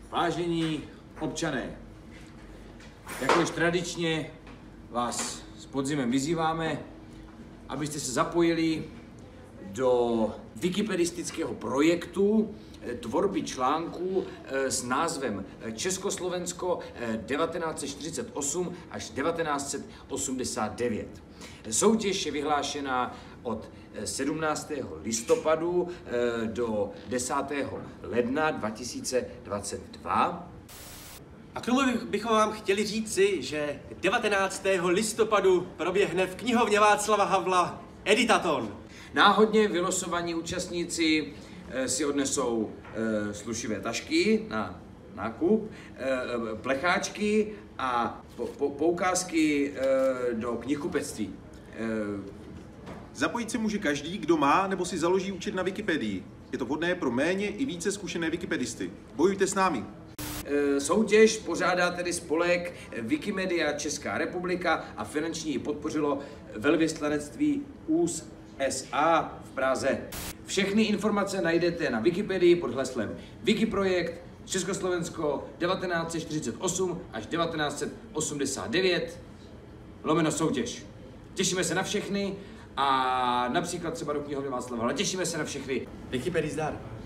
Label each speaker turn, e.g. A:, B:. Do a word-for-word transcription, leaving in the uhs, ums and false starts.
A: Vážení občané, jako již tradičně vás s podzimem vyzýváme, abyste se zapojili do wikipedistického projektu tvorby článků s názvem Československo devatenáct set čtyřicet osm až devatenáct set osmdesát devět. Soutěž je vyhlášena od sedmnáctého listopadu do desátého ledna dva tisíce dvacet dva.
B: A k tomu bychom vám chtěli říci, že devatenáctého listopadu proběhne v knihovně Václava Havla Editaton.
A: Náhodně vylosovaní účastníci si odnesou slušivé tašky na nákup, plecháčky a poukázky do knihkupectví.
C: Zapojit se může každý, kdo má nebo si založí účet na Wikipedii. Je to vhodné pro méně i více zkušené wikipedisty. Bojujte s námi!
A: Soutěž pořádá tedy spolek Wikimedia Česká republika a finančně ji podpořilo velvyslanectví U S A v Praze. Všechny informace najdete na Wikipedii pod heslem Wikiprojekt Československo devatenáct set čtyřicet osm až devatenáct set osmdesát devět lomeno soutěž. Těšíme se na všechny a například třeba do knihovny Václava Havla. Těšíme se na všechny.
B: Wikipedii zdar.